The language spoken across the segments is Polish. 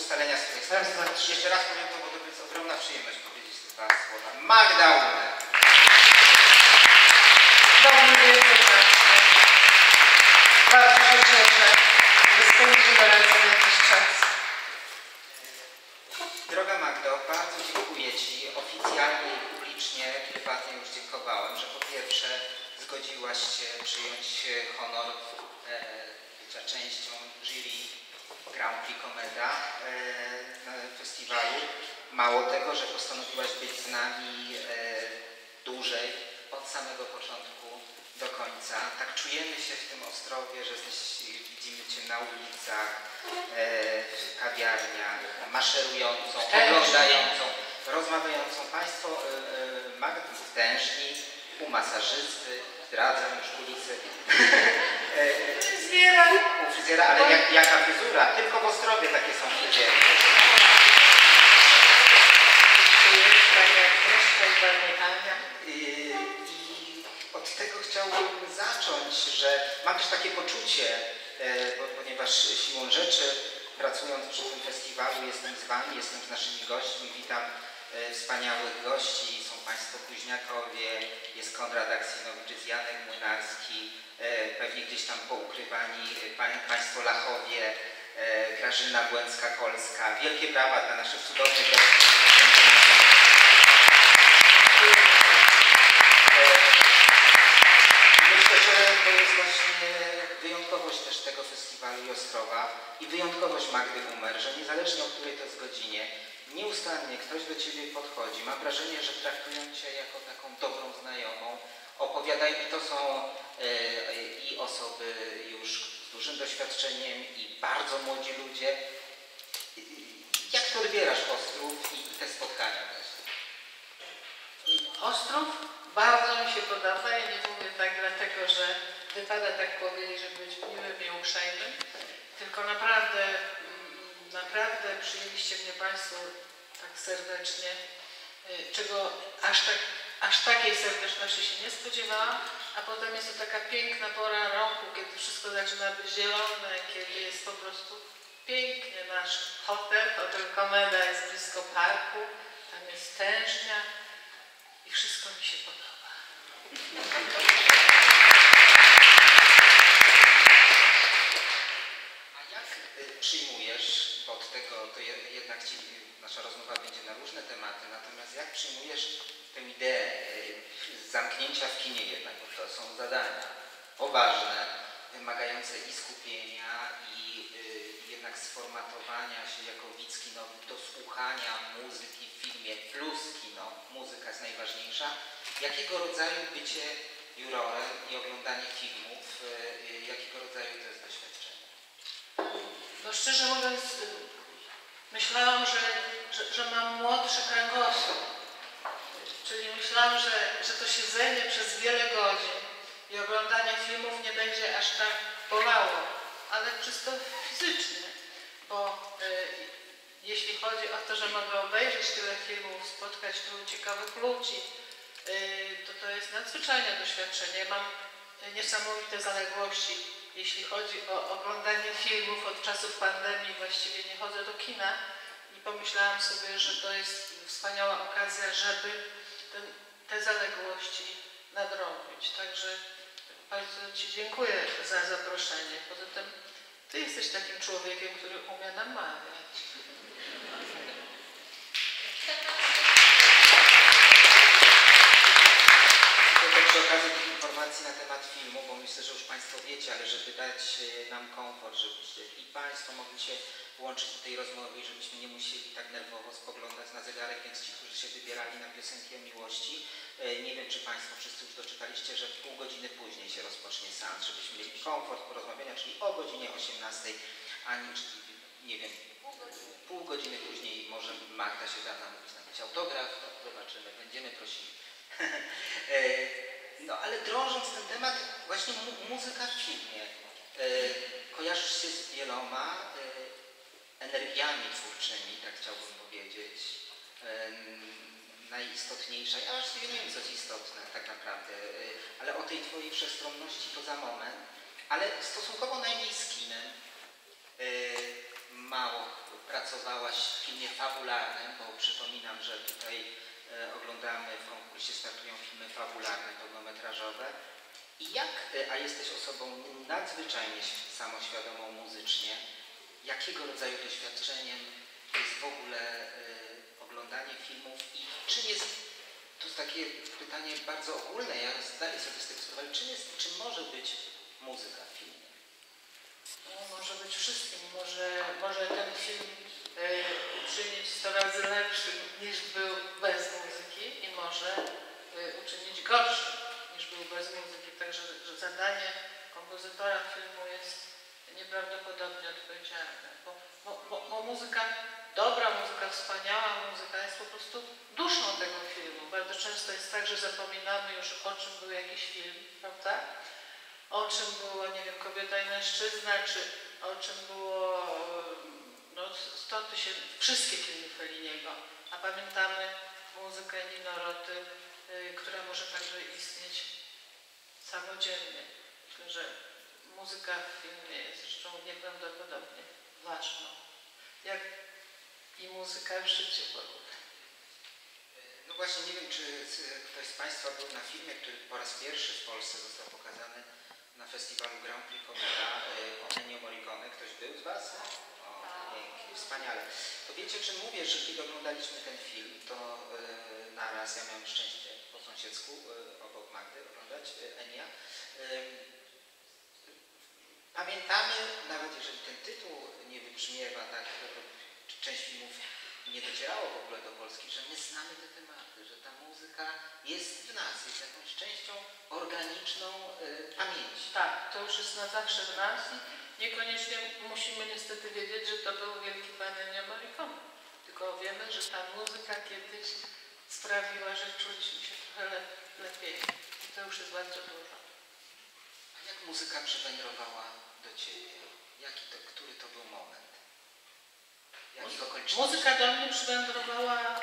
ustalenia swoich stanowisk. Jeszcze raz powiem to, bo to jest ogromna przyjemność powiedzieć te dwa słowa. Magda Umer. Dobry wieczór Państwu. Bardzo się cieszę, że spędzimy razem jakiś czas. Droga Magdo, bardzo dziękuję Ci. Oficjalnie i publicznie, prywatnie już dziękowałem, że po pierwsze zgodziłaś się przyjąć honor bycia częścią jury Grand Prix Komeda festiwalu. Mało tego, że postanowiłaś być z nami dłużej, od samego początku do końca. Tak czujemy się w tym Ostrowie, że widzimy Cię na ulicach, w kawiarniach, maszerującą, oglądającą, rozmawiającą. Państwo Magdy w Tężni, u masażysty, zdradzam już kulisy. U fryzjera, ale jaka fryzura? Tylko w Ostrowie takie są fryzjery. I od tego chciałbym zacząć, że mam też takie poczucie, ponieważ siłą rzeczy, pracując przy tym festiwalu, jestem z Wami, jestem z naszymi gośćmi, witam wspaniałych gości, są Państwo Kuźniakowie, jest Konrad Aksynowicz, jest Janek Młynarski, pewnie gdzieś tam poukrywani Państwo Lachowie, Grażyna Błęcka-Kolska. Wielkie brawa dla naszych cudownych gości. Myślę, że to jest właśnie wyjątkowość też tego festiwalu i Ostrowa i wyjątkowość Magdy Umer, że niezależnie od której to jest godzinie, nieustannie ktoś do Ciebie podchodzi. Mam wrażenie, że traktują Cię jako taką dobrą znajomą. Opowiadają, i to są i osoby już z dużym doświadczeniem i bardzo młodzi ludzie. Jak to odbierasz Ostrów i te spotkania? Ostrów bardzo mi się podoba. Ja nie mówię tak dlatego, że wypada tak powiedzieć, żeby być miłym i uprzejmym, tylko naprawdę przyjęliście mnie Państwo tak serdecznie, czego aż takiej serdeczności się nie spodziewałam, a potem jest to taka piękna pora roku, kiedy wszystko zaczyna być zielone, kiedy jest po prostu pięknie. Nasz hotel Komeda jest blisko parku, tam jest Tężnia i wszystko mi się podoba. A jak przyjmujesz, bo od tego to jednak nasza rozmowa będzie na różne tematy, natomiast jak przyjmujesz tę ideę zamknięcia w kinie jednak, bo to są zadania poważne, wymagające i skupienia, i jednak sformatowania się jako widz kinowy do słuchania muzyki w filmie plus kino, muzyka jest najważniejsza. Jakiego rodzaju bycie jurorem i oglądanie filmów, jakiego rodzaju to jest doświadczenie? No szczerze mówiąc, myślałam, że mam młodszy kręgosłup, czyli myślałam, że to siedzenie przez wiele godzin i oglądanie filmów nie będzie aż tak bolało, ale czysto fizycznie, bo jeśli chodzi o to, że mogę obejrzeć tyle filmów, spotkać tylu ciekawych ludzi, to jest nadzwyczajne doświadczenie. Mam niesamowite zaległości, jeśli chodzi o oglądanie filmów. Od czasów pandemii właściwie nie chodzę do kina i pomyślałam sobie, że to jest wspaniała okazja, żeby te zaległości nadrobić. Także bardzo Ci dziękuję za zaproszenie. Poza tym Ty jesteś takim człowiekiem, który umie namawiać. Przy okazji tych informacji na temat filmu, bo myślę, że już Państwo wiecie, ale żeby dać nam komfort, żebyście i Państwo mogli się włączyć do tej rozmowy i żebyśmy nie musieli tak nerwowo spoglądać na zegarek, więc ci, którzy się wybierali na piosenki o miłości, nie wiem, czy Państwo wszyscy już doczytaliście, że pół godziny później się rozpocznie seans, żebyśmy mieli komfort porozmawiania, czyli o godzinie 18, czyli nie wiem, pół godziny później może Magda się da namówić napisać autograf, no zobaczymy, będziemy prosili. No ale drążąc ten temat, właśnie muzyka w filmie, kojarzysz się z wieloma energiami twórczymi, tak chciałbym powiedzieć. Najistotniejsza, ja właściwie nie wiem, co jest istotne tak naprawdę, ale o tej Twojej wszechstronności to za moment, ale stosunkowo najmniej z kinem. mało pracowałaś w filmie fabularnym, bo przypominam, że tutaj oglądamy, w konkursie startują filmy fabularne, pełnometrażowe. A jesteś osobą nadzwyczajnie samoświadomą muzycznie, jakiego rodzaju doświadczeniem jest w ogóle oglądanie filmów i czym jest, to jest takie pytanie bardzo ogólne, ja zdaję sobie z tego sprawy, czym może być muzyka w filmie? No, może być wszystkim. Może ten film uczynić 100 razy lepszym niż był bez muzyki i może uczynić gorszym niż był bez muzyki. Także że zadanie kompozytora filmu jest nieprawdopodobnie odpowiedzialne. Bo muzyka, dobra muzyka, wspaniała muzyka jest po prostu duszą tego filmu. Bardzo często jest tak, że zapominamy już, o czym był jakiś film, prawda? O czym było, nie wiem, Kobieta i mężczyzna, czy o czym było 100 000, wszystkie filmy Felliniego. A pamiętamy muzykę Nino Roty, która może także istnieć samodzielnie. Myślę, że muzyka w filmie jest rzeczą nieprawdopodobnie ważną. Jak i muzyka w życiu w ogóle. No właśnie, nie wiem, czy ktoś z Państwa był na filmie, który po raz pierwszy w Polsce został pokazany na festiwalu Grand Prix Comeda o Ennio Morricone. Ktoś był z Was? O, pięknie, wspaniale. To wiecie, czym mówię, że kiedy oglądaliśmy ten film, to naraz ja miałem szczęście po sąsiedzku obok Magdy oglądać Ennia. Pamiętamy, nawet jeżeli ten tytuł nie wybrzmiewa tak, część filmów nie docierało w ogóle do Polski, że my znamy te tematy, że ta muzyka jest w nas, jest jakąś częścią organiczną pamięci. Tak, to już jest na zawsze w nas i niekoniecznie musimy niestety wiedzieć, że to był wielki pan Ennio Morricone. Tylko wiemy, że ta muzyka kiedyś sprawiła, że czuliśmy się trochę lepiej. I to już jest bardzo dużo. A jak muzyka przywędrowała do Ciebie? Który to był moment? Muzyka do mnie przywędrowała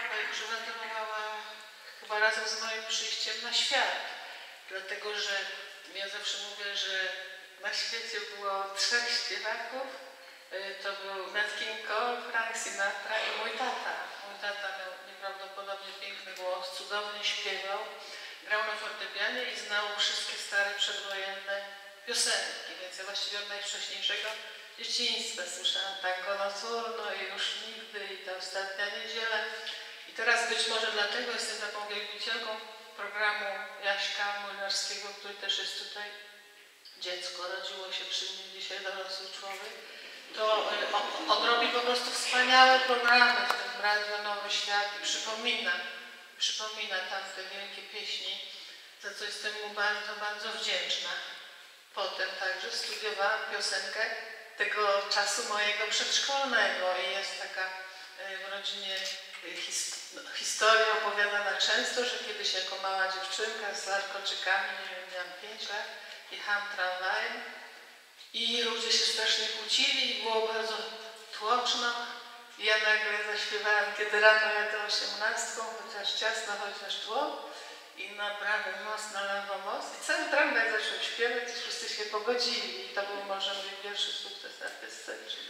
chyba razem z moim przyjściem na świat. Dlatego, że ja zawsze mówię, że na świecie było 3 śpiewaków. To był Nat King Cole, Frank Sinatra i mój tata. Mój tata miał nieprawdopodobnie piękny głos, cudownie śpiewał, grał na fortepianie i znał wszystkie stare przedwojenne piosenki, więc ja właściwie od najwcześniejszego dzieciństwa słyszałam Tango Nocturno i Już nigdy i Ta ostatnia niedziela. I teraz być może dlatego jestem taką wielbicielką programu Jaśka Młynarskiego, który też jest tutaj. Dziecko rodziło się przy nim, dzisiaj dorosły człowiek. To on robi po prostu wspaniałe programy w tym Radio Nowy Świat i przypomina tamte wielkie pieśni, za co jestem mu bardzo, bardzo wdzięczna. Potem także studiowałam piosenkę tego czasu mojego przedszkolnego i jest taka w rodzinie historia opowiadana często, że kiedyś jako mała dziewczynka z larkoczykami, nie wiem, miałam 5 lat, jechałam tramwajem i ludzie się strasznie kłócili i było bardzo tłoczno. I ja nagle zaśpiewałam, kiedy rano jadę 18, chociaż ciasno, chociaż tło. I na prawy most, na lewo most. I cały tramwaj zaczął śpiewać i wszyscy się pogodzili. I to był może mój pierwszy sukces artystyczny.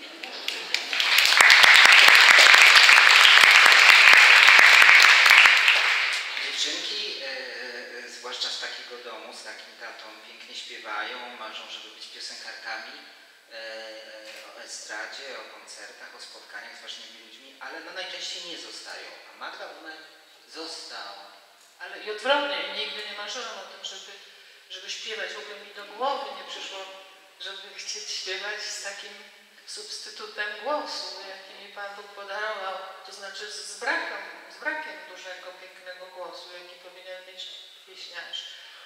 Dziewczynki, zwłaszcza z takiego domu, z takim tatą, pięknie śpiewają, marzą, żeby być piosenkarkami, o estradzie, o koncertach, o spotkaniach z ważnymi ludźmi, ale no najczęściej nie zostają. A Magda Umer została. Ale i odwrotnie, nigdy nie marzyłam o tym, żeby śpiewać. W ogóle mi do głowy nie przyszło, żeby chcieć śpiewać z takim substytutem głosu, jaki mi Pan Bóg podarował. To znaczy z brakiem dużego, pięknego głosu, jaki powinien mieć pieśniarz.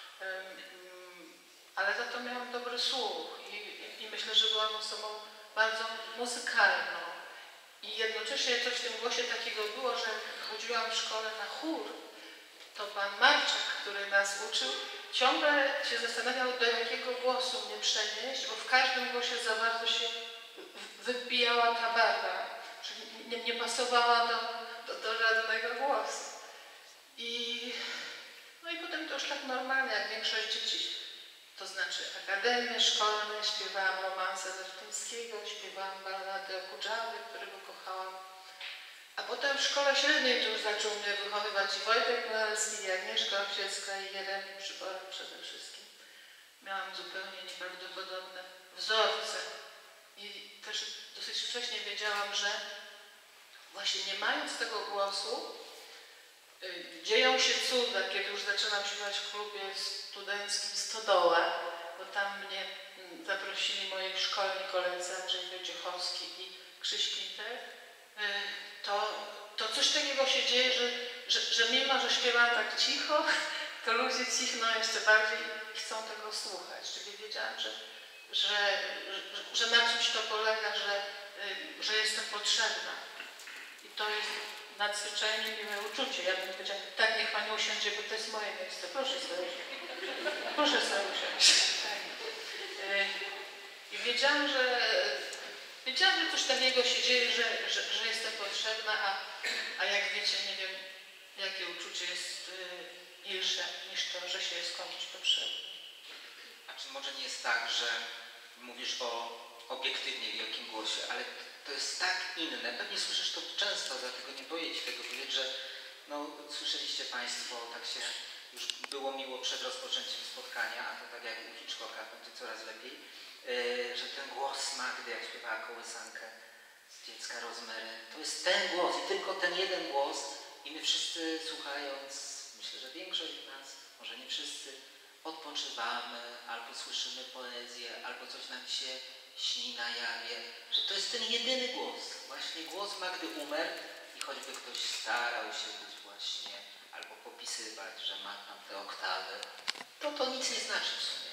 Ale za to miałam dobry słuch i myślę, że byłam osobą bardzo muzykalną. I jednocześnie coś w tym głosie takiego było, że chodziłam w szkole na chór. To pan Marczak, który nas uczył, ciągle się zastanawiał, do jakiego głosu mnie przenieść, bo w każdym głosie za bardzo się wybijała ta barwa, czyli nie pasowała do żadnego głosu. No i potem to już tak normalnie, jak większość dzieci to znaczy akademie szkolne, śpiewałam romanse Wertyńskiego, śpiewałam ballady o Kudżawie, którego kochałam. A potem w szkole średniej to już zaczął mnie wychowywać i Wojtek Mlelski, i Agnieszka Owsiecka, i Jeremi Przyborek przede wszystkim. Miałam zupełnie nieprawdopodobne wzorce i też dosyć wcześnie wiedziałam, że właśnie nie mając tego głosu, dzieją się cuda, kiedy już zaczynam śpiewać w klubie studenckim Stodoła, bo tam mnie zaprosili moi szkolni koledzy Andrzej Wojciechowski i Krzyś Pinter, to coś takiego się dzieje, że mimo, że śpiewam tak cicho, to ludzie cichną jeszcze bardziej i chcą tego słuchać. Czyli wiedziałam, że na czymś to polega, że jestem potrzebna. I to jest nadzwyczajnie miłe uczucie. Ja bym powiedziała, tak, niech Pani usiądzie, bo to jest moje miejsce. Proszę sobie. Proszę sobie usiąść. I wiedziałam, że coś takiego się dzieje, że jestem potrzebna, a jak wiecie, nie wiem, jakie uczucie jest milsze niż to, że się jest komuś potrzebny. A czy może nie jest tak, że mówisz o obiektywnie wielkim głosie, ale to jest tak inne, pewnie słyszysz to często, dlatego nie boję Ci tego powiedzieć, że no, słyszeliście Państwo, tak się już było miło przed rozpoczęciem spotkania, a to tak jak u Hitchcocka będzie coraz lepiej, że ten głos Magdy, jak śpiewała kołysankę z dziecka Rozmery, to jest ten głos i tylko ten jeden głos i my wszyscy słuchając, myślę, że większość z nas, może nie wszyscy, odpoczywamy, albo słyszymy poezję, albo coś nam się śni na jawie, że to jest ten jedyny głos, właśnie głos Magdy Umer i choćby ktoś starał się być właśnie, albo popisywać, że ma tam te oktawy, to nic nie znaczy w sumie.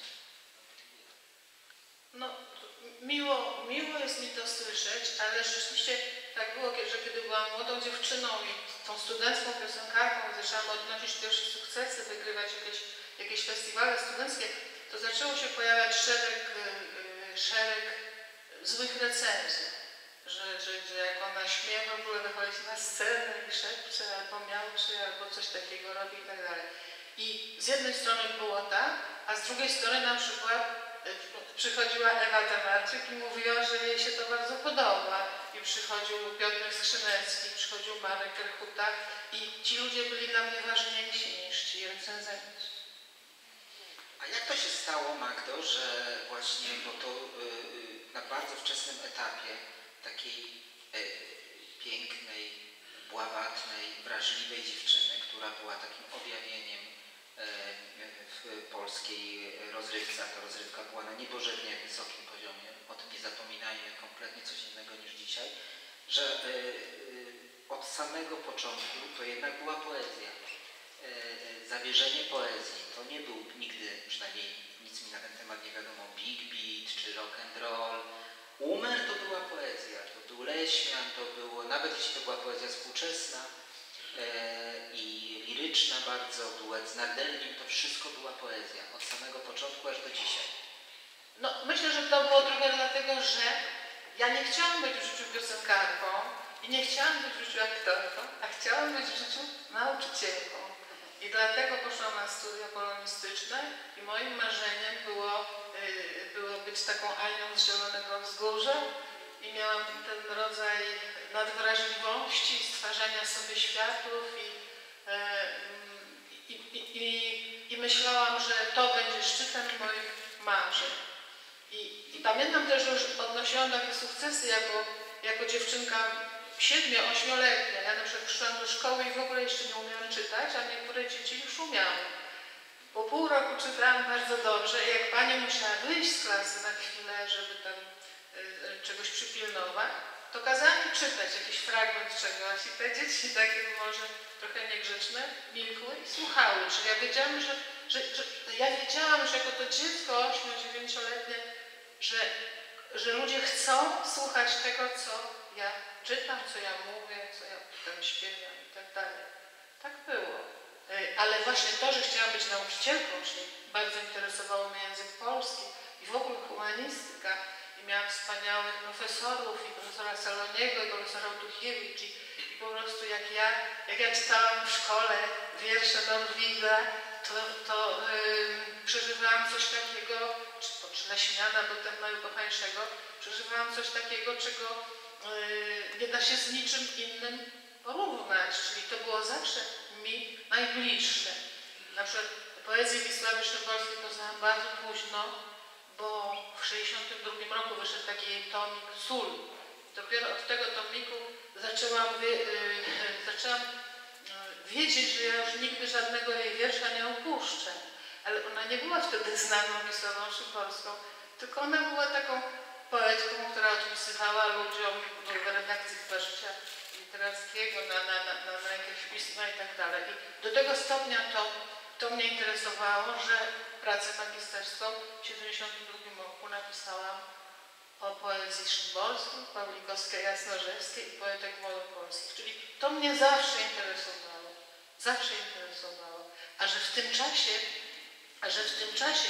No, miło jest mi to słyszeć, ale rzeczywiście tak było, że kiedy byłam młodą dziewczyną i tą studencką piosenkarką i zaczęłam odnosić pierwsze sukcesy, wygrywać jakieś festiwale studenckie, to zaczęło się pojawiać szereg złych recenzji, że jak ona śmiewa, w ogóle wychodzi na scenę i szepcze, albo miałczy, albo coś takiego robi i tak dalej. I z jednej strony było tak, a z drugiej strony na przykład przychodziła Ewa Demarczyk i mówiła, że jej się to bardzo podoba. I przychodził Piotr Skrzynecki, przychodził Marek Rechuta i ci ludzie byli dla mnie ważniejsi niż ci recenzenci. A jak to się stało, Magdo, że właśnie po to na bardzo wczesnym etapie takiej pięknej, bławatnej, wrażliwej dziewczyny, która była takim objawieniem w polskiej rozrywce, a ta rozrywka była na niebożętnie wysokim poziomie, o tym nie zapominajmy, kompletnie coś innego niż dzisiaj, że od samego początku to jednak była poezja. Zawierzenie poezji to nie był nigdy, przynajmniej nic mi na ten temat nie wiadomo, big beat czy rock and roll. Umer to była poezja, to był Leśmian, to było, nawet jeśli to była poezja współczesna i liryczna bardzo, duet z Nardelnim, to wszystko była poezja, od samego początku aż do dzisiaj. No, myślę, że to było trochę dlatego, że ja nie chciałam być w życiu piosenkarką i nie chciałam być w życiu aktorką, a chciałam być w życiu nauczycielką. I dlatego poszłam na studia polonistyczne i moim marzeniem było być taką Anią z Zielonego Wzgórza i miałam ten rodzaj nadwrażliwości, stwarzania sobie światów i myślałam, że to będzie szczytem moich marzeń. I pamiętam też, że już odnosiłam takie sukcesy jako dziewczynka 7-8-letnia. Ja na przykład przyszłam do szkoły i w ogóle jeszcze nie umiałam czytać, a niektóre dzieci już umiały. Po pół roku czytałam bardzo dobrze i jak pani musiała wyjść z klasy na chwilę, żeby tam czegoś przypilnować, to kazała mi czytać jakiś fragment czegoś i te dzieci takie może trochę niegrzeczne milkły i słuchały. Czyli ja wiedziałam, że jako to dziecko 8-9-letnie, że ludzie chcą słuchać tego, co ja czytam, co ja mówię, co ja tam śpiewam i tak dalej. Tak było. Ale właśnie to, że chciałam być nauczycielką, czyli bardzo interesowało mnie język polski i w ogóle humanistyka. I miałam wspaniałych profesorów, i profesora Saloniego, i profesora Otuchiewicz, i po prostu jak ja czytałam w szkole wiersze Norwida, przeżywałam coś takiego, czy Leśmiana, potem najukochańszego, przeżywałam coś takiego, czego nie da się z niczym innym porównać, czyli to było zawsze mi najbliższe. Na przykład poezję Wisławy Szymborskiej poznałam bardzo późno, bo w 1962 roku wyszedł taki jej tomik Sól. Dopiero od tego tomiku zaczęłam wiedzieć, że ja już nigdy żadnego jej wiersza nie opuszczę. Ale ona nie była wtedy znaną Wisławą Szymborską, tylko ona była taką poetką, która odpisywała ludziom w redakcji chyba Życia Literackiego na jakieś pisma i tak dalej. I do tego stopnia to mnie interesowało, że pracę magisterską w 1972 roku napisałam o poezji szymborskiej, pawlikowskiej, jasnorzewskiej i poetek małopolskich. Czyli to mnie zawsze interesowało. Zawsze interesowało. A że w tym czasie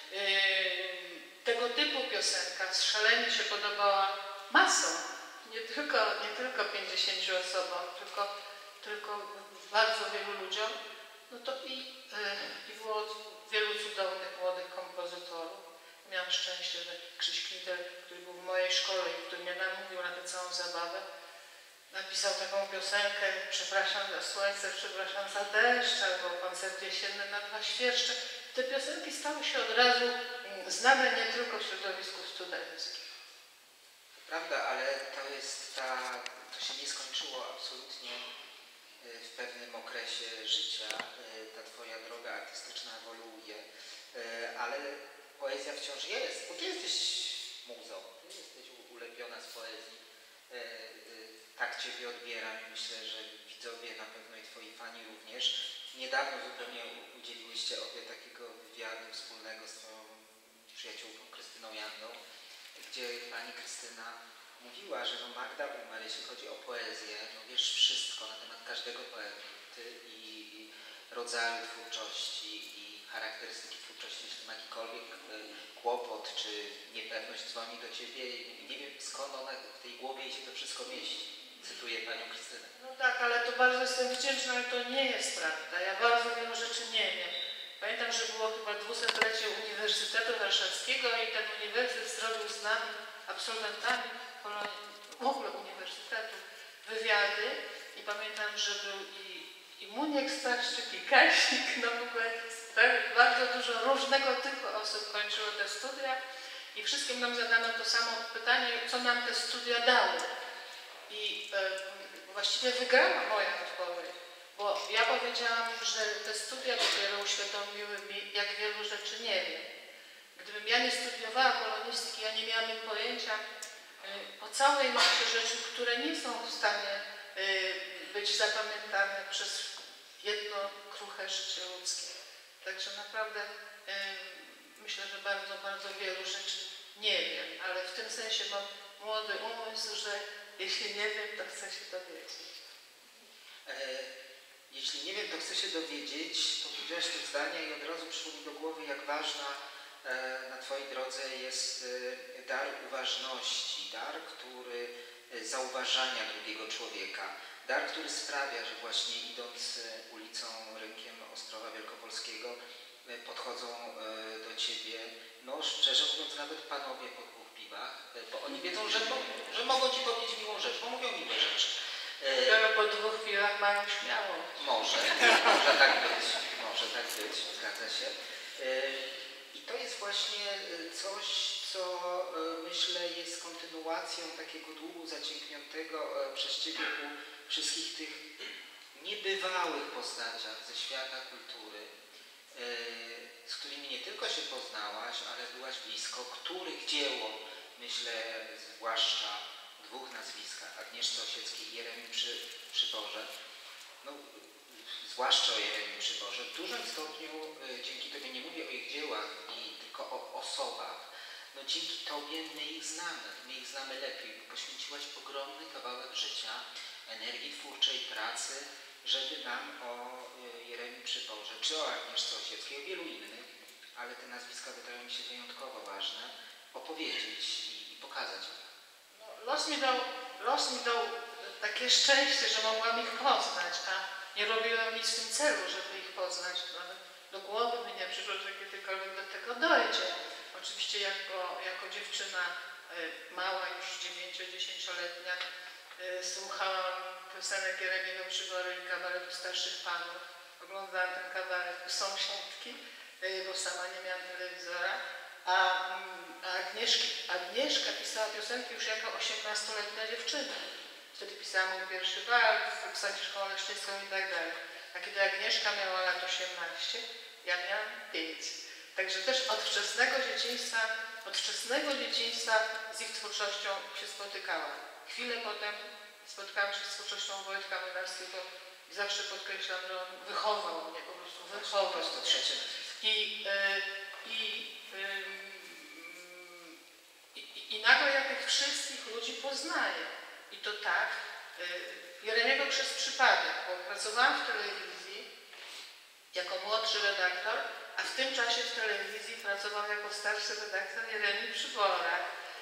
tego typu piosenka szalenie się podobała masom, nie tylko 50 osobom, tylko bardzo wielu ludziom, no to i było wielu cudownych młodych kompozytorów. Miałam szczęście, że Krzyś Knitel, który był w mojej szkole i który mnie namówił na tę całą zabawę, napisał taką piosenkę Przepraszam za słońce, przepraszam za deszcz, albo Koncert jesienny na 2 świerszcze. Te piosenki stały się od razu znane nie tylko w środowisku studenckim. Prawda, ale to się nie skończyło absolutnie w pewnym okresie życia. Ta twoja droga artystyczna ewoluuje, ale poezja wciąż jest, bo ty jesteś muzą, ty jesteś ulepiona z poezji. Tak ciebie odbieram i myślę, że widzowie na pewno i twoi fani również. Niedawno zupełnie udzieliłyście obie takiego wywiadu wspólnego z twoją przyjaciółką Krystyną Jandą, gdzie pani Krystyna mówiła, że no Magda Umer, jeśli chodzi o poezję, no wiesz wszystko na temat każdego poety i rodzaju twórczości i charakterystyki twórczości, jeśli ma jakikolwiek kłopot czy niepewność, dzwoni do ciebie i nie wiem skąd ona w tej głowie jej się to wszystko mieści. Cytuję panią Krystynę. No tak, ale to bardzo jestem wdzięczna, ale to nie jest prawda. Ja bardzo wielu rzeczy nie wiem. Pamiętam, że było chyba 200-lecie Uniwersytetu Warszawskiego i ten uniwersytet zrobił z nami, absolwentami w ogóle uniwersytetu, wywiady i pamiętam, że był i Muniek Staszczyk, i Kasik, no w ogóle tak, bardzo dużo różnego typu osób kończyło te studia i wszystkim nam zadano to samo pytanie, co nam te studia dały. I właściwie wygrała moja odpowiedź, bo ja powiedziałam, że te studia dopiero uświadomiły mi, jak wielu rzeczy nie wiem. Gdybym ja nie studiowała polonistyki, ja nie miałabym pojęcia o całej masie rzeczy, które nie są w stanie być zapamiętane przez jedno kruche życie ludzkie. Także naprawdę myślę, że bardzo, bardzo wielu rzeczy nie wiem, ale w tym sensie mam młody umysł, że jeśli nie wiem, to chcę się dowiedzieć. Jeśli nie wiem, to chcę się dowiedzieć, powiedziałaś te zdania i od razu przyszło mi do głowy, jak ważna na twojej drodze jest dar uważności, dar, który zauważania drugiego człowieka, dar, który sprawia, że właśnie idąc ulicą, rynkiem Ostrowa Wielkopolskiego podchodzą do ciebie, no szczerze mówiąc nawet panowie po 2 piwach, bo oni wiedzą, że mogą ci powiedzieć miłą rzecz, bo mówią miłe rzeczy. Dopiero po 2 chwilach mają śmiałość. Może tak być, zgadza się. I to jest właśnie coś, co myślę jest kontynuacją takiego długu zaciągniętego przez ciebie ku wszystkich tych niebywałych postaciach ze świata kultury, z którymi nie tylko się poznałaś, ale byłaś blisko, których dzieło, myślę zwłaszcza 2 nazwiskach, Agnieszce Osieckiej i Jeremii Przyborze, no, zwłaszcza o Jeremii Przyborze, w dużym stopniu dzięki tobie, nie mówię o ich dziełach, tylko o osobach, no dzięki tobie my ich znamy lepiej, bo poświęciłaś ogromny kawałek życia, energii twórczej, pracy, żeby nam o Jeremii Przyborze, czy o Agnieszce Osieckiej, o wielu innych, ale te nazwiska wydają mi się wyjątkowo ważne, opowiedzieć i pokazać. No, los mi dał takie szczęście, że mogłam ich poznać, a nie robiłam nic w tym celu, żeby ich poznać. Nawet do głowy mi nie przyszło, że kiedykolwiek do tego dojdzie. Oczywiście jako dziewczyna mała, już 9-10-letnia, słuchałam piosenek Jeremiego Przybory i kabaretu starszych panów. Oglądałam ten kabaret u sąsiadki, bo sama nie miałam telewizora. A Agnieszka pisała piosenki już jako 18-letnia dziewczyna. Wtedy pisałam mój pierwszy wals, Psacie szkołę leszczyńską i tak dalej. A kiedy Agnieszka miała lat 18, ja miałam 5. Także też od wczesnego dzieciństwa z ich twórczością się spotykałam. Chwilę potem spotkałam się z twórczością Wojtka Młynarskiego i zawsze podkreślam, że on wychował mnie, po prostu wychował mnie. I nagle ja tych wszystkich ludzi poznaję. I to tak, Jeremiego przez przypadek, bo pracowałam w telewizji jako młodszy redaktor, a w tym czasie w telewizji pracował jako starszy redaktor Jeremi Przybora,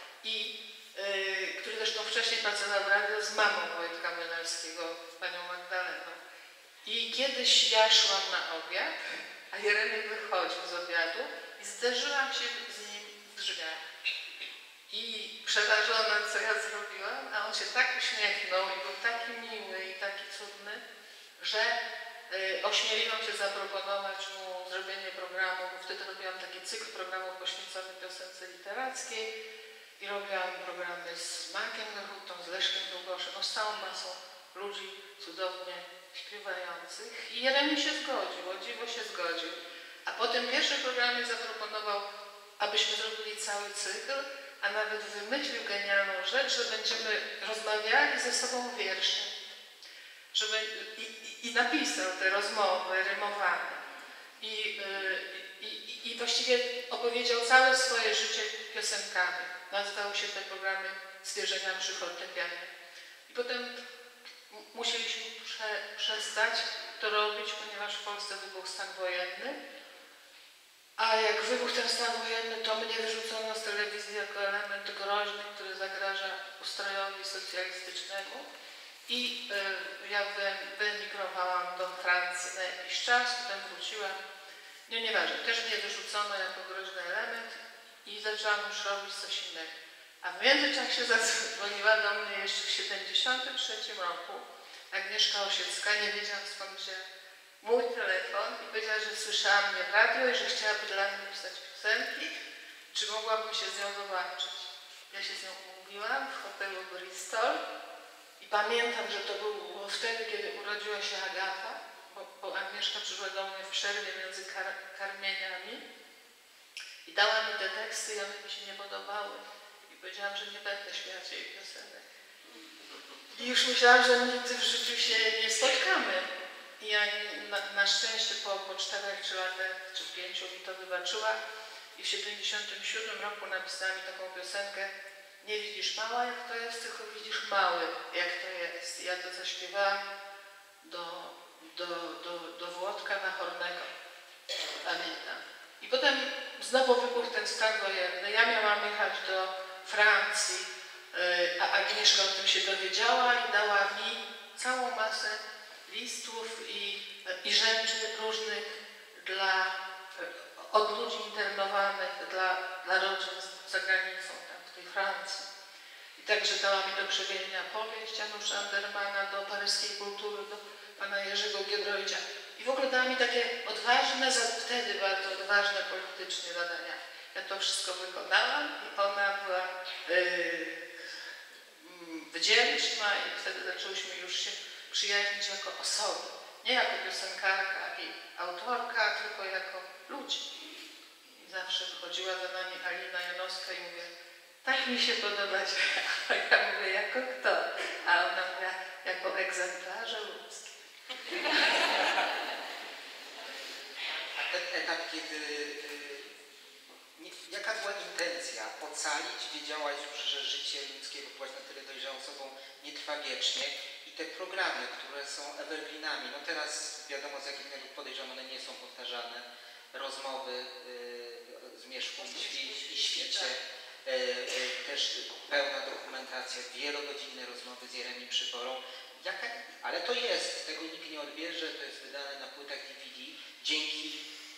który zresztą wcześniej pracował w radio z mamą Wojtka Młynarskiego, panią Magdaleną. I kiedyś ja szłam na obiad, a Jeremi wychodził z obiadu i zderzyłam się z nim w drzwiach. I przerażona, co ja zrobiłam, a on się tak uśmiechnął i był taki miły i taki cudny, że ośmieliłam się zaproponować mu zrobienie programu, bo wtedy robiłam taki cykl programów poświęcony piosence literackiej i robiłam programy z Markiem Gerhutą, z Leszkiem Długoszem, z całą masą ludzi cudownie śpiewających. I Jeremi się zgodził, o dziwo się zgodził. A potem pierwszy program zaproponował, abyśmy zrobili cały cykl, a nawet wymyślił genialną rzecz, że będziemy rozmawiali ze sobą wierszem. I napisał te rozmowy rymowane. I właściwie opowiedział całe swoje życie piosenkami. Nazywały się te programy Zwierzenia przy fortepianie. I potem musieliśmy przestać to robić, ponieważ w Polsce wybuchł stan wojenny. A jak wybuchł ten stan wojenny, to mnie wyrzucono z telewizji jako element groźny, który zagraża ustrojowi socjalistycznemu. I ja wyemigrowałam do Francji na jakiś czas, potem wróciłam. Nieważne, też mnie wyrzucono jako groźny element i zaczęłam już robić coś innego. A w międzyczasie zadzwoniła do mnie jeszcze w 1973 roku Agnieszka Osiecka, nie wiedziałam skąd wziąć mój telefon i powiedziała, że słyszała mnie w radio i że chciałaby dla mnie pisać piosenki, czy mogłabym się z nią zobaczyć. Ja się z nią umówiłam w hotelu Bristol i pamiętam, że to było wtedy, kiedy urodziła się Agata, bo Agnieszka przyszła do mnie w przerwie między karmieniami i dała mi te teksty i one mi się nie podobały. I powiedziałam, że nie będę śpiewać jej piosenek. I już myślałam, że nigdy w życiu się nie spotkamy. I ja na szczęście po 4 czy latach, czy 5 mi to wybaczyła. I w 1977 roku napisała mi taką piosenkę Nie widzisz mała jak to jest, tylko widzisz mały jak to jest. I ja to zaśpiewałam do Włodka na Hornego. Pamiętam. I potem znowu wybuchł ten stan wojenny. Ja miałam jechać do Francji, a Agnieszka o tym się dowiedziała i dała mi całą masę listów i rzeczy różnych od ludzi internowanych dla rodzin za granicą, tam w tej Francji. I także dała mi do przewiedzenia powieść Janusza Andermana, do paryskiej kultury, do pana Jerzego Giedroycia. I w ogóle dała mi takie odważne, wtedy bardzo odważne politycznie zadania. Ja to wszystko wykonałam i ona była wdzięczna i wtedy zaczęłyśmy już się przyjaźnić jako osoby. Nie jako piosenkarka i autorka, tylko jako ludzi. I zawsze wychodziła za nami Alina Janowska i mówię, tak mi się podobać. A ja mówię, jako kto? A ona mówiła, jako egzemplarze ludzkie. A ten etap, jaka była intencja? Ocalić? Wiedziałaś już, że życie ludzkie, bo byłaś na tyle dojrzałą osobą, nie trwa wiecznie. I te programy, które są evergreenami, no teraz wiadomo z jakich powodów, podejrzewam, one nie są powtarzane. Rozmowy Zmierzchu i Świcie, też pełna dokumentacja, wielogodzinne rozmowy z Jeremim Przyborą. Ale to jest, tego nikt nie odbierze, to jest wydane na płytach DVD dzięki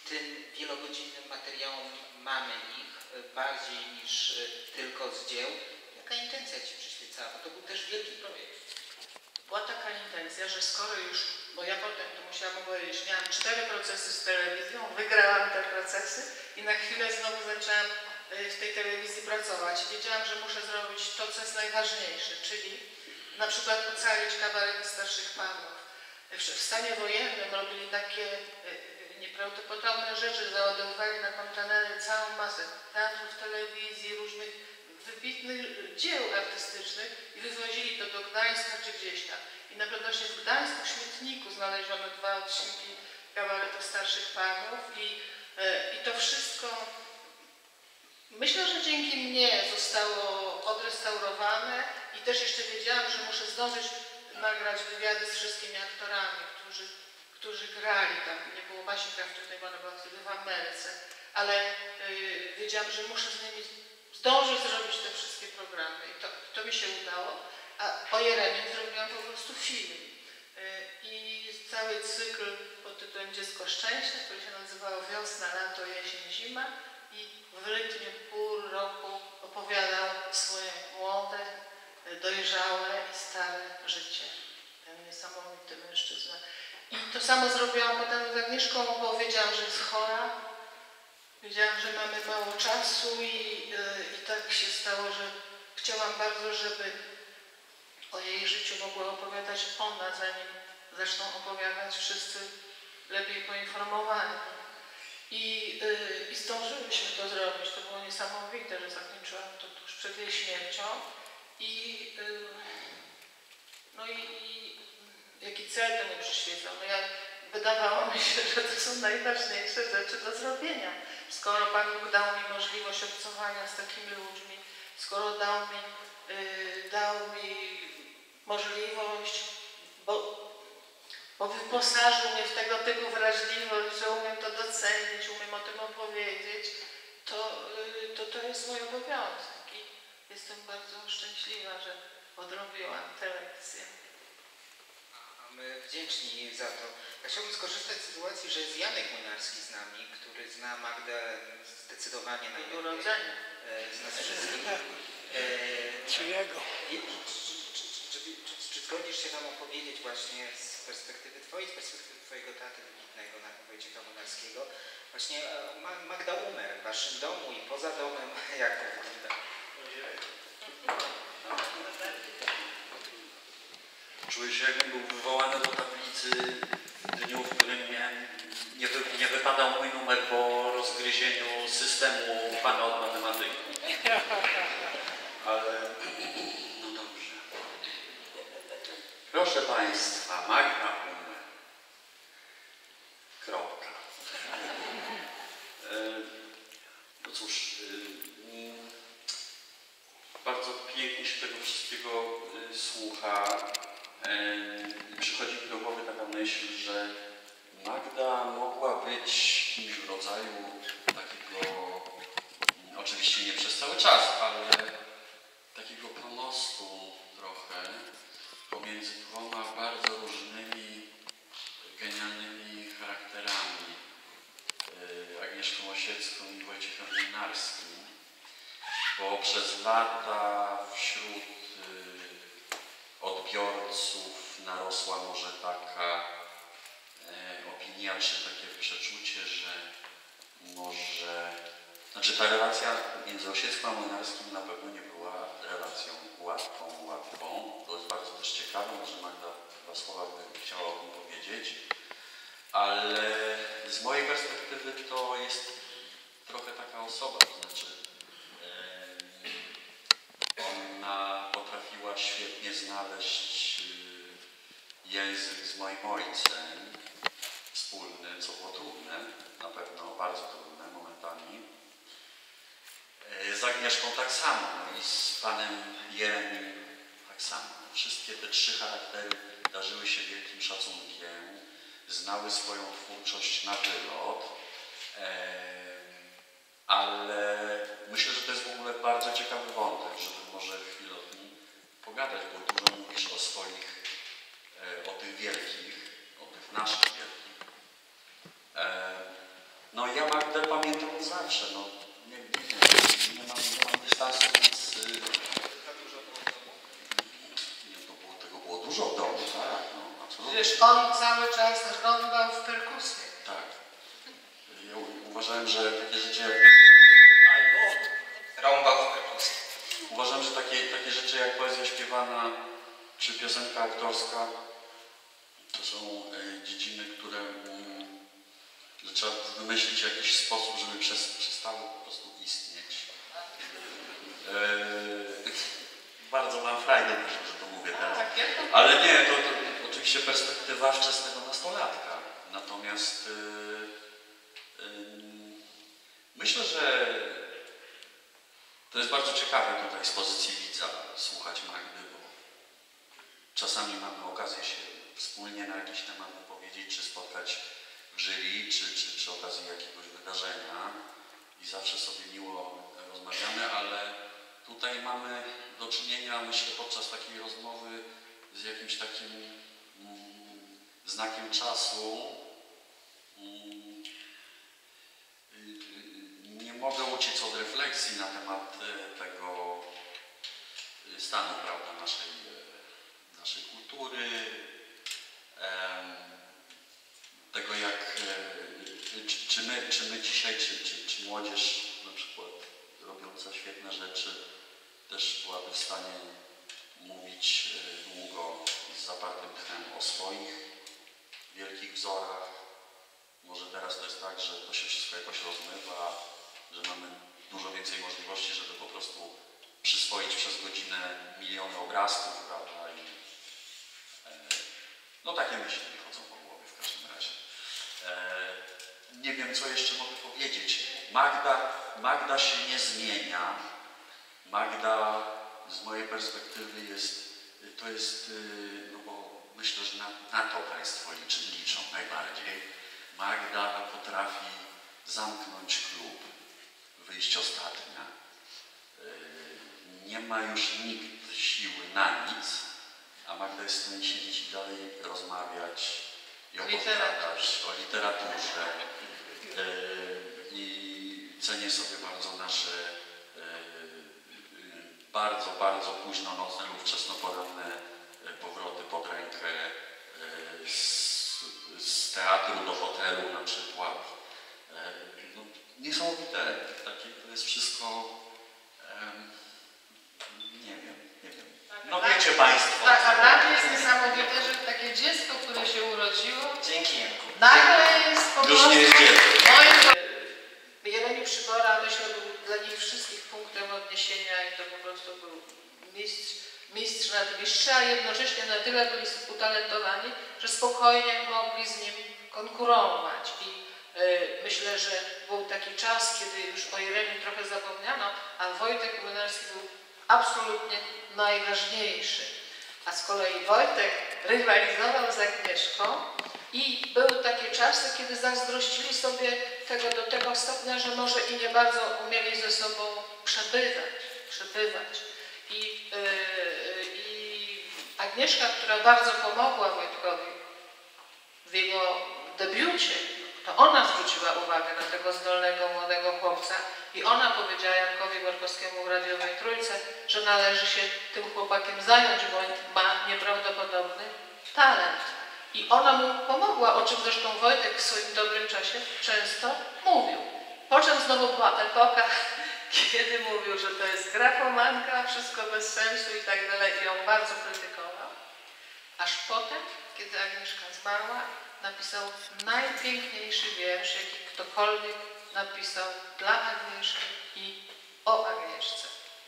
tym wielogodzinnym materiałom mamy ich bardziej niż tylko z dzieł. Jaka intencja Ci przyświecała? Bo to był też wielki projekt. Była taka intencja, że skoro już, bo ja potem to musiałam powiedzieć, miałam 4 procesy z telewizją, wygrałam te procesy i na chwilę znowu zaczęłam w tej telewizji pracować. Wiedziałam, że muszę zrobić to, co jest najważniejsze, czyli na przykład ocalić kabarety starszych panów. W stanie wojennym robili takie nieprawdopodobne rzeczy, załadowywali na kontenery całą masę teatrów, telewizji, różnych wybitnych dzieł artystycznych i wywozili to do Gdańska czy gdzieś tam. I na pewno w Gdańsku w śmietniku znaleziono 2 odcinki kabaretu starszych panów i to wszystko, myślę, że dzięki mnie zostało odrestaurowane i też jeszcze wiedziałam, że muszę zdążyć nagrać wywiady z wszystkimi aktorami, którzy grali tam. Nie było Basi Krawczyk, bo ona była wtedy w Ameryce, ale wiedziałam, że muszę z nimi zdążyć zrobić te wszystkie programy i to mi się udało, a o Jeremie zrobiłam po prostu film. I cały cykl pod tytułem Dziecko Szczęścia, który się nazywał Wiosna, Lato, Jesień, Zima i w rytmie pół roku opowiadał swoje młode, dojrzałe i stare życie. Ten niesamowity mężczyzna. I to samo zrobiłam potem z Agnieszką, bo wiedziałam, że jest chora. Wiedziałam, że mamy mało czasu i tak się stało, że chciałam bardzo, żeby o jej życiu mogła opowiadać ona, zanim zaczną opowiadać wszyscy lepiej poinformowani. I zdążyłyśmy to zrobić. To było niesamowite, że zakończyłam to tuż przed jej śmiercią. No i jaki cel temu przyświecał? No wydawało mi się, że to są najważniejsze rzeczy do zrobienia. Skoro Pan Bóg dał mi możliwość obcowania z takimi ludźmi, skoro dał mi możliwość, bo wyposażył mnie w tego typu wrażliwość, że umiem to docenić, umiem o tym opowiedzieć, to jest mój obowiązek i jestem bardzo szczęśliwa, że odrobiłam tę lekcję. A my wdzięczni za to. Ja chciałbym skorzystać z sytuacji, że jest Janek Młynarski z nami, który zna Magdę zdecydowanie najlepiej Urodzenia. z nas wszystkich. Czy jego? Czy zgodzisz się nam opowiedzieć właśnie z perspektywy Twojej, z perspektywy Twojego taty wybitnego, Wojciecha Młynarskiego, właśnie Magda Umer w Waszym domu i poza domem, jak to wygląda? Czuję się, jakbym był wywołany do tablicy w dniu, w którym nie wypadał mój numer po rozgryzieniu systemu pana od matematyki. Ale no dobrze. Proszę Państwa, Magda Umer. Kropka. No cóż, bardzo pięknie się tego wszystkiego słucha. Przychodzi mi do głowy taka myśl, że Magda mogła być kimś w rodzaju takiego, oczywiście nie przez cały czas, ale takiego pomostu trochę pomiędzy 2 bardzo różnymi, genialnymi charakterami, Agnieszką Osiecką i Wojciechem Młynarskim, bo przez lata wśród odbiorców narosła może taka opinia, czy takie przeczucie, że może... Znaczy ta relacja między Osiecką a Młynarskim na pewno nie była relacją łatwą. To jest bardzo też ciekawe, może Magda 2 słowa by chciała o tym powiedzieć, ale z mojej perspektywy to jest trochę taka osoba, to znaczy ona potrafiła świetnie znaleźć język z moim ojcem wspólny, co było trudne, na pewno bardzo trudne momentami. Z Agnieszką tak samo, no i z panem Jeremim tak samo. Wszystkie te 3 charaktery darzyły się wielkim szacunkiem, znały swoją twórczość na wylot, ale myślę, że to jest w ogóle bardzo ciekawy wątek, żeby może chwilę o tym pogadać, bo dużo mówisz o swoich, o tych wielkich, o tych naszych wielkich. No on cały czas rąbał w perkusję. Tak. Ja uważałem, że takie rzeczy jak... Rąbał w perkusji. Uważam, że takie rzeczy jak poezja śpiewana czy piosenka aktorska to są dziedziny, które że trzeba wymyślić jakiś sposób, żeby przestały po prostu istnieć. Bardzo mam frajdę, że to mówię teraz. Ale nie, to oczywiście perspektywa wczesnego nastolatka. Natomiast myślę, że to jest bardzo ciekawe tutaj z pozycji widza słuchać Magdy, bo czasami mamy okazję się wspólnie na jakiś temat wypowiedzieć, czy spotkać w jury, czy przy okazji jakiegoś wydarzenia i zawsze sobie miło rozmawiamy, ale tutaj mamy do czynienia, myślę, podczas takiej rozmowy z jakimś takim znakiem czasu. Nie mogę uciec od refleksji na temat tego stanu, prawda, naszej kultury, tego jak, czy my dzisiaj, czy młodzież na przykład robiąca świetne rzeczy też byłaby w stanie mówić długo z zapartym tchem o swoich wielkich wzorach. Może teraz to jest tak, że to się wszystko jakoś rozmywa, że mamy dużo więcej możliwości, żeby po prostu przyswoić przez godzinę miliony obrazków, prawda? I, no takie myśli mi chodzą po głowie w każdym razie. Nie wiem, co jeszcze mogę powiedzieć. Magda się nie zmienia. Magda z mojej perspektywy to jest, no bo myślę, że na to Państwo liczą najbardziej. Magda potrafi zamknąć klub, wyjść ostatnia. Nie ma już nikt siły na nic, a Magda jest w stanie siedzieć i dalej rozmawiać i opowiadać o literaturze. I cenię sobie bardzo nasze bardzo późno nocne lub wczesnoporanne powroty pod rękę z teatru do hotelu na przykład. No, niesamowite. Takie to jest wszystko, nie wiem. No wiecie Państwo. Tak, a dla mnie jest niesamowite, że takie dziecko, które się urodziło, Dzięki, Janku. nagle jest po Już prostu... nie jest dziecko. Jeremi Przybora, myślę, był dla nich wszystkich punktem odniesienia i to po prostu był mistrz nad mistrza, a jednocześnie na tyle byli utalentowani, że spokojnie mogli z nim konkurować. I myślę, że był taki czas, kiedy już o Jeremi trochę zapomniano, a Wojtek Młynarski był absolutnie najważniejszy. A z kolei Wojtek rywalizował z Agnieszką i były takie czasy, kiedy zazdrościli sobie tego do tego stopnia, że może i nie bardzo umieli ze sobą przebywać. I Agnieszka, która bardzo pomogła Wojtkowi w jego debiucie, to ona zwróciła uwagę na tego zdolnego młodego chłopca i ona powiedziała Jankowi Borkowskiemu w radiowej Trójce, że należy się tym chłopakiem zająć, bo on ma nieprawdopodobny talent. I ona mu pomogła, o czym zresztą Wojtek w swoim dobrym czasie często mówił. Po czym znowu była epoka, kiedy mówił, że to jest grafomanka, wszystko bez sensu i tak dalej, i ją bardzo krytykował. Aż potem, kiedy Agnieszka zmarła, napisał najpiękniejszy wiersz, jaki ktokolwiek napisał dla Agnieszki i o Agnieszce.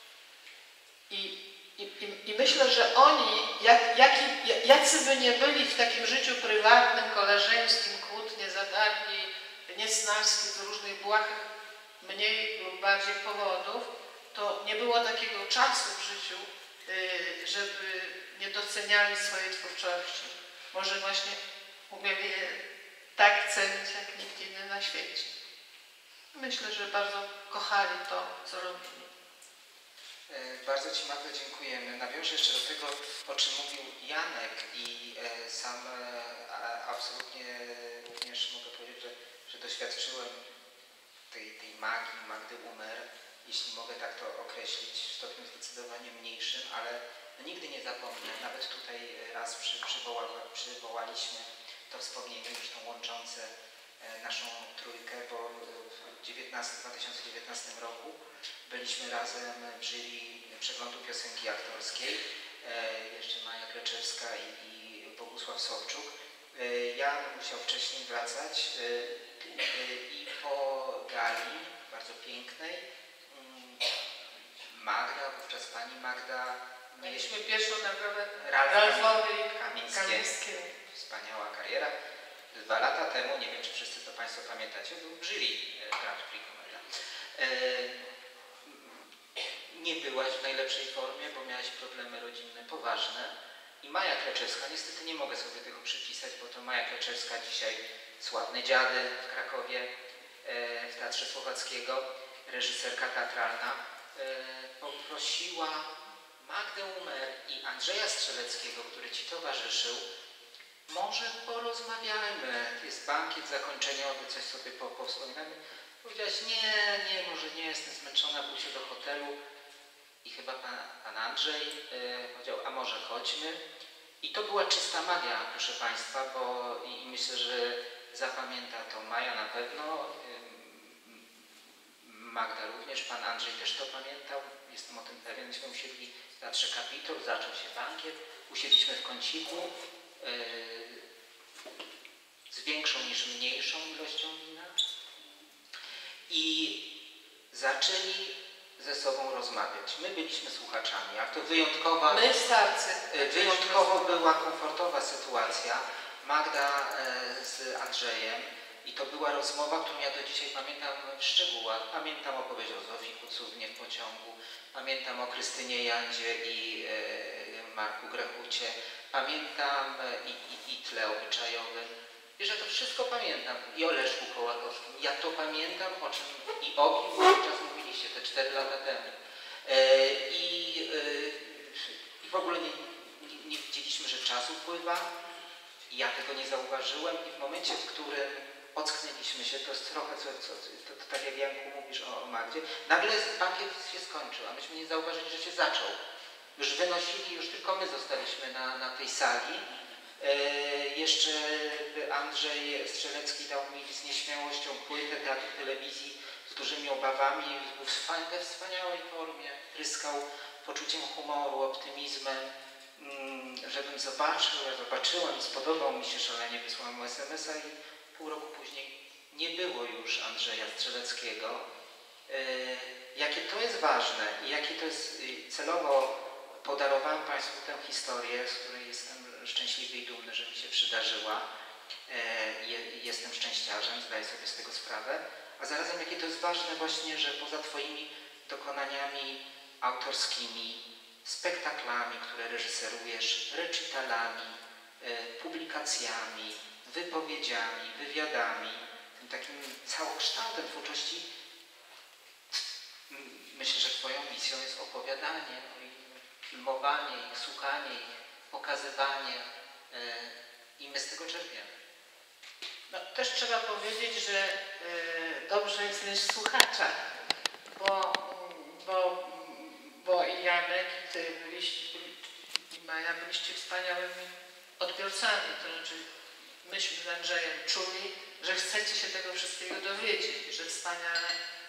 I myślę, że oni, jacy by nie byli w takim życiu prywatnym, koleżeńskim, kłótnie, zadargi, niesnaski z różnych błahych, mniej lub bardziej powodów, to nie było takiego czasu w życiu, żeby nie doceniali swojej twórczości. Może właśnie umieli je tak cenić, jak nikt inny na świecie. Myślę, że bardzo kochali to, co robili. Bardzo Ci, Magdo, dziękujemy. Nawiążę jeszcze do tego, o czym mówił Janek i sam absolutnie również mogę powiedzieć, że doświadczyłem tej magii Magdy Umer, jeśli mogę tak to określić, w stopniu zdecydowanie mniejszym, ale No, nigdy nie zapomnę, nawet tutaj raz przywołaliśmy to wspomnienie zresztą łączące naszą trójkę, bo w 2019 roku byliśmy razem w jury przeglądu piosenki aktorskiej, jeszcze Maja Kleczewska i Bogusław Sobczuk. Ja musiał wcześniej wracać i po gali, bardzo pięknej, Magda, wówczas pani Magda, Mieliśmy pierwszą nagrodę Ralfowi Ralfowi Kamińskiemu. Wspaniała kariera. 2 lata temu, nie wiem czy wszyscy to Państwo pamiętacie, był w jury Grand Prix Komeda. Nie byłaś w najlepszej formie, bo miałaś problemy rodzinne poważne. I Maja Kleczewska, niestety nie mogę sobie tego przypisać, bo to Maja Kleczewska dzisiaj sławne Dziady w Krakowie, w Teatrze Słowackiego, reżyserka teatralna, poprosiła Magdę Umer i Andrzeja Strzeleckiego, który Ci towarzyszył, może porozmawiajmy, jest bankiet zakończeniowy, coś sobie powspominamy. Powiedziałaś, nie, może nie, jestem zmęczona, wrócę do hotelu. I chyba pan Andrzej powiedział, a może chodźmy. I to była czysta magia, proszę Państwa, bo i myślę, że zapamięta to Maja na pewno, Magda również, pan Andrzej też to pamiętał, jestem o tym pewien. Myśmy usiedli w Teatrze Kapitol, zaczął się bankiet, usiedliśmy w kąciku z większą niż mniejszą ilością wina i zaczęli ze sobą rozmawiać. My byliśmy słuchaczami, a to wyjątkowa, My starcy. wyjątkowo była komfortowa sytuacja. Magda z Andrzejem i to była rozmowa, którą ja do dzisiaj pamiętam w szczegółach. Pamiętam opowieść o Zofii Kucównie w pociągu, pamiętam o Krystynie Jandzie i Marku Grechucie, pamiętam i tle obyczajowym. I że to wszystko pamiętam. I o Leszku Kołakowskim. Ja to pamiętam, o czym i o kim wówczas mówiliście te 4 lata temu. I w ogóle nie widzieliśmy, że czas upływa. I ja tego nie zauważyłem. I w momencie, w którym ocknęliśmy się, to jest trochę, to tak jak Janku mówisz o Magdzie, nagle bankiet się skończył, a myśmy nie zauważyli, że się zaczął. Już wynosili, już tylko my zostaliśmy na tej sali. Jeszcze Andrzej Strzelecki dał mi z nieśmiałością płytę Teatru Telewizji z dużymi obawami. Był we wspaniałej formie, tryskał poczuciem humoru, optymizmem, żebym zobaczył, ja zobaczyłem i spodobał mi się szalenie, wysłałem mu SMS-a i pół roku później nie było już Andrzeja Strzeleckiego. Jakie to jest ważne i jakie to jest celowo podarowałem Państwu tę historię, z której jestem szczęśliwy i dumny, że mi się przydarzyła. Jestem szczęściarzem, zdaję sobie z tego sprawę. A zarazem jakie to jest ważne właśnie, że poza Twoimi dokonaniami autorskimi, spektaklami, które reżyserujesz, recitalami, publikacjami, wypowiedziami, wywiadami, tym takim całokształtem twórczości, myślę, że Twoją misją jest opowiadanie, filmowanie ich, słuchanie ich, pokazywanie i my z tego czerpiemy. No, też trzeba powiedzieć, że dobrze jest mieć słuchacza, bo i Janek, i Ty byliście, i Maja byliście wspaniałymi odbiorcami, to znaczy myśmy z Andrzejem czuli, że chcecie się tego wszystkiego dowiedzieć, że wspaniale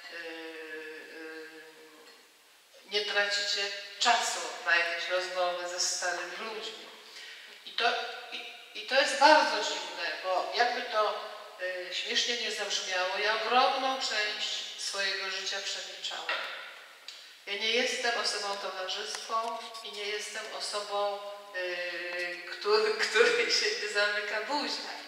nie tracicie czasu na jakieś rozmowy ze starymi ludźmi. I to jest bardzo dziwne, bo jakby to śmiesznie nie zabrzmiało, ja ogromną część swojego życia przemilczałam. Ja nie jestem osobą towarzyską i nie jestem osobą, której się nie zamyka buzia.